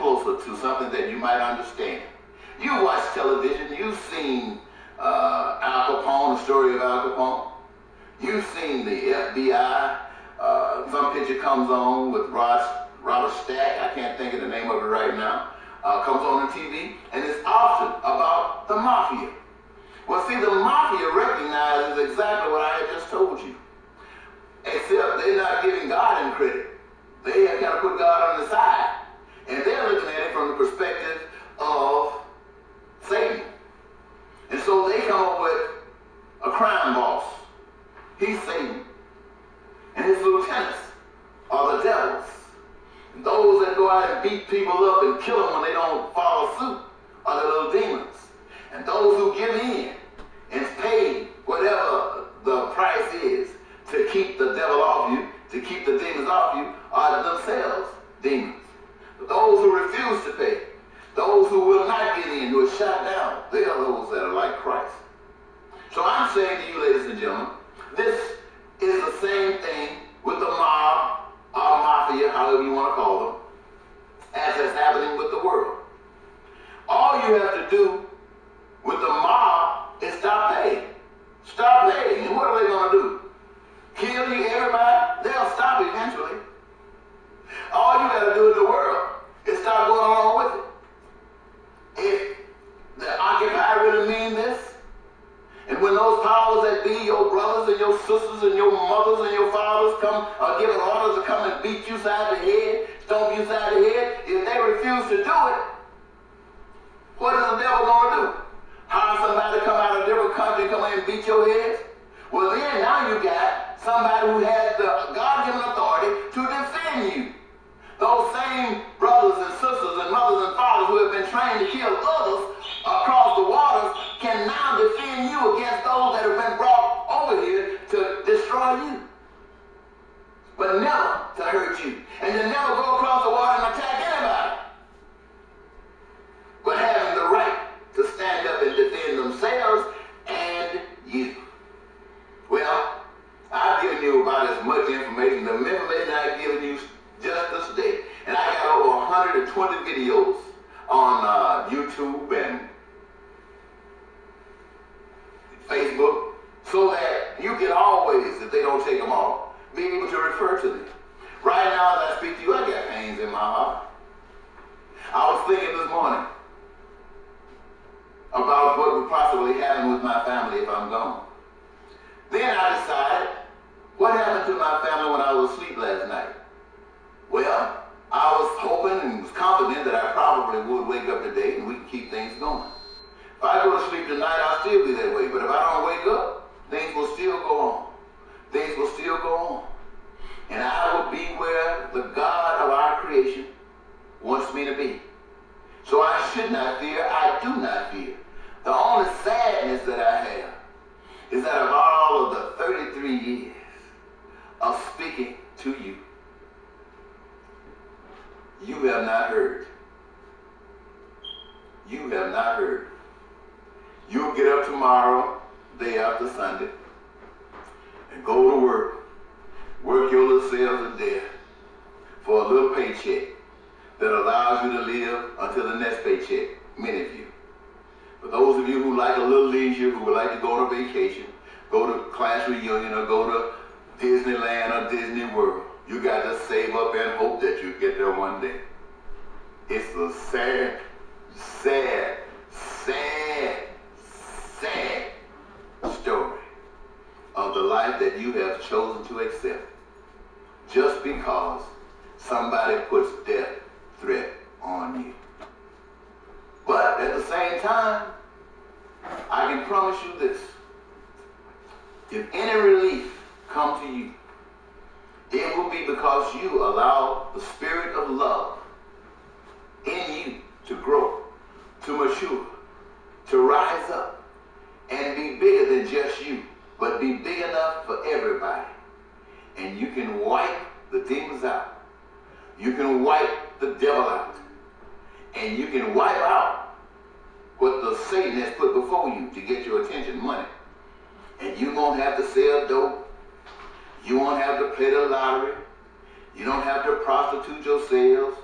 closer to something that you might understand. You watch television, you've seen Al Capone, the story of Al Capone. You've seen the FBI. Some picture comes on with Robert Stack, I can't think of the name of it right now, comes on the TV, and it's often about the mafia. Well, see, the mafia recognizes exactly what I had just told you, except they're not giving God any credit. They have kind of put God on the side, and they're looking at it from the perspective of Satan. And so they come up with a crime boss. He's Satan. And his lieutenants are the devils. And those that go out and beat people up and kill them when they don't follow suit are the little demons. And those who give in and pay whatever the price is to keep the devil off you, to keep the demons off you, are themselves demons. But those who refuse to pay, those who will not give in, who are shot down, they are those that are like Christ. So I'm saying to you, ladies and gentlemen, this is the same thing with the mob, or mafia, however you want to call them, as is happening with the world. All you have to do with the mob is stop paying. Stop paying. And what are they going to do? Kill you, everybody? They'll stop eventually. All you got to do in the world is stop going along with it. If the Occupy really mean this, and when those powers that be, your brothers and your sisters and your mothers and your fathers come, are giving orders to come and beat you side the head, stomp you side the head, if they refuse to do it, what is the devil going to do? Hire somebody to come out of a different country and come in and beat your head? Well, then now you got somebody who has the God-given authority to defend you. Those same brothers and sisters and mothers and fathers who have been trained to kill others across the waters can now defend you against those that have been brought over here to destroy you, but never to hurt you, and to never go across the water and attack anybody, but having the right to stand up and defend themselves and you. Well, I've given you about as much information, the information I've given you just this day, and I got over 120 videos on YouTube and Facebook, so that you can always, if they don't take them all, be able to refer to them. Right now, as I speak to you, I got pains in my heart. I was thinking this morning about what would possibly happen with my family if I'm gone. Then I decided, what happened to my family when I was asleep last night? Well, I was hoping and was confident that I probably would wake up today and we can keep things going. If I go to sleep tonight, I'll still be that way. But if I don't wake up, things will still go on. Things will still go on. And I will be where the God of our creation wants me to be. So I should not fear. I do not fear. The only sadness that I have is that of all of the 33 years of speaking to you, you have not heard. You have not heard. You'll get up tomorrow, day after Sunday, and go to work your little selves to death for a little paycheck that allows you to live until the next paycheck, many of you. For those of you who like a little leisure, who would like to go on a vacation, go to class reunion, or go to Disneyland or Disney World, you got to save up and hope that you get there one day. It's a sad, sad, sad, sad story of the life that you have chosen to accept just because somebody puts death threat on you. But at the same time, I can promise you this. If any relief comes to you, it will be because you allow the spirit of love in you to grow, to mature, to rise up, and be bigger than just you, but be big enough for everybody. And you can wipe the demons out. You can wipe the devil out. And you can wipe out what the Satan has put before you to get your attention, money. And you won't have to sell dope. You won't have to play the lottery. You don't have to prostitute yourselves.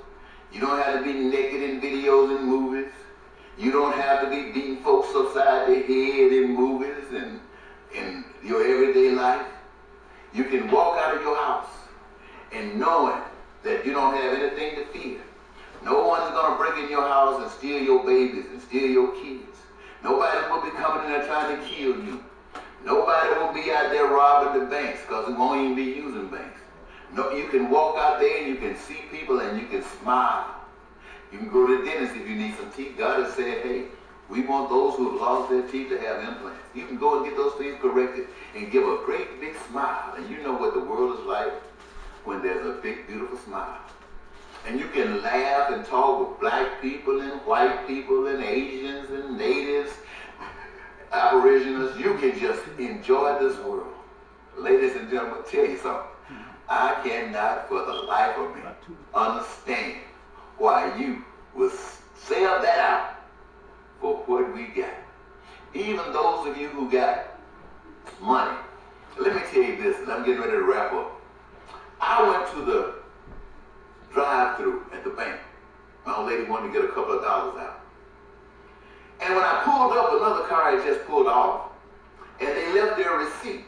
You don't have to be naked in videos and movies. You don't have to be beating folks upside the head in movies and in your everyday life. You can walk out of your house and knowing that you don't have anything to fear. No one's going to break in your house and steal your babies and steal your kids. Nobody will be coming in there trying to kill you. Nobody will be out there robbing the banks because we won't even be using banks. No, you can walk out there and you can see people and you can smile. You can go to the dentist if you need some teeth. God has said, hey, we want those who have lost their teeth to have implants. You can go and get those things corrected and give a great big smile. And you know what the world is like when there's a big, beautiful smile. And you can laugh and talk with black people and white people and Asians and natives, aboriginals. You can just enjoy this world. Ladies and gentlemen, I'll tell you something. I cannot for the life of me understand why you will sell that out for what we got. Even those of you who got money. Let me tell you this, and I'm getting ready to wrap up. I went to the drive-thru at the bank. My old lady wanted to get a couple of dollars out. And when I pulled up, another car had just pulled off, and they left their receipt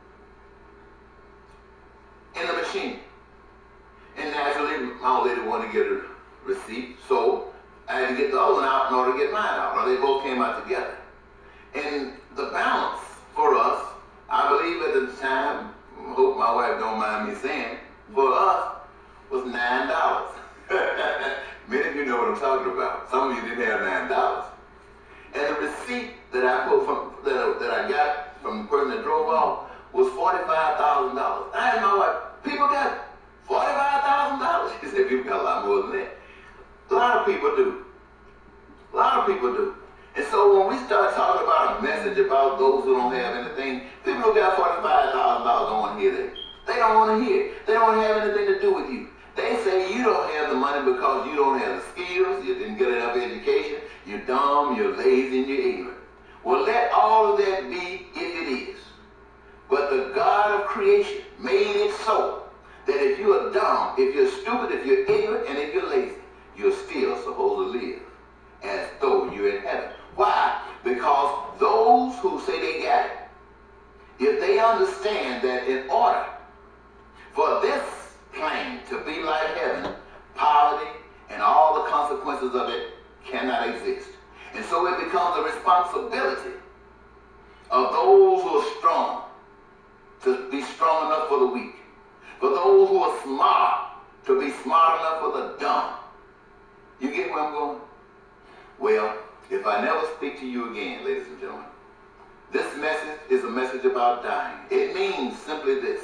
in the machine. And naturally, my old lady wanted to get a receipt, so I had to get the other one out in order to get mine out. Or they both came out together. And the balance for us, I believe at the time, I hope my wife don't mind me saying, for us was $9. Many of you know what I'm talking about. Some of you didn't have $9. And the receipt that I put from that I got from the person that drove off was $45,000. I asked my wife, people got $45,000? She said, people got a lot more than that. A lot of people do. A lot of people do. And so when we start talking about a message about those who don't have anything, people who got $45,000 don't want to hear that. They don't want to hear it. They don't have anything to do with you. They say you don't have the money because you don't have the skills, you didn't get enough education, you're dumb, you're lazy, and you're ignorant. Well, let all of that be if it is. But the God of creation made it so that if you are dumb, if you're stupid, if you're ignorant, and if you're lazy, you're still supposed to live as though you're in heaven. Why? Because those who say they got it, if they understand that in order for this plane to be like heaven, poverty and all the consequences of it cannot exist. And so it becomes a responsibility of those who are strong to be strong enough for the weak. For those who are smart to be smart enough for the dumb. You get where I'm going? Well, if I never speak to you again, ladies and gentlemen, this message is a message about dying. It means simply this,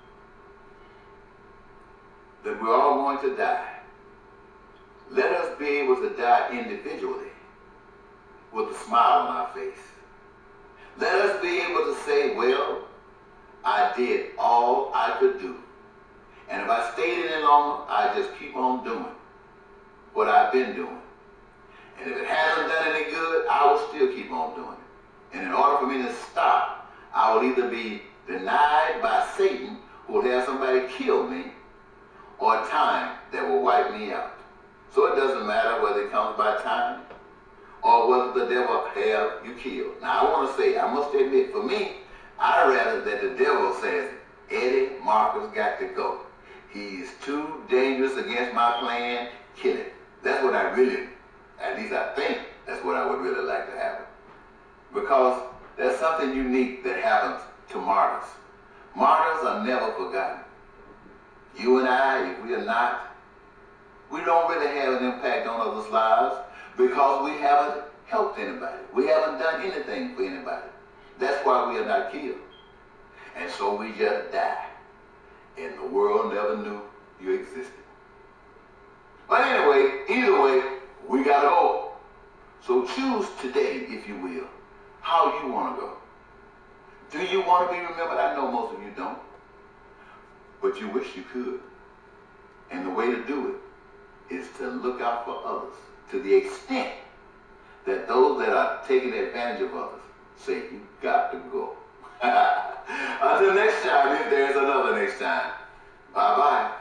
that we're all going to die. Let us be able to die individually with a smile on our face. Let us be able to say, well, I did all I could do. And if I stayed any longer, I just keep on doing what I've been doing. And if it hasn't done any good, I will still keep on doing it. And in order for me to stop, I will either be denied by Satan, who will have somebody kill me, or time that will wipe me out. So it doesn't matter whether it comes by time or whether the devil have you killed. Now I want to say, I must admit, for me, I'd rather that the devil says, Eddie Marcus got to go. He's too dangerous against my plan, kill him. That's what I really, at least I think, that's what I would really like to happen. Because there's something unique that happens to martyrs. Martyrs are never forgotten. You and I, if we are not, we don't really have an impact on others' lives because we haven't helped anybody. We haven't done anything for anybody. That's why we are not killed. And so we just die. And the world never knew you existed. But anyway, either way, we gotta go. So choose today, if you will, how you want to go. Do you want to be remembered? I know most of you don't. But you wish you could. And the way to do it is to look out for others to the extent that those that are taking advantage of others say, you got to go. Until next time, if there's another next time. Bye-bye.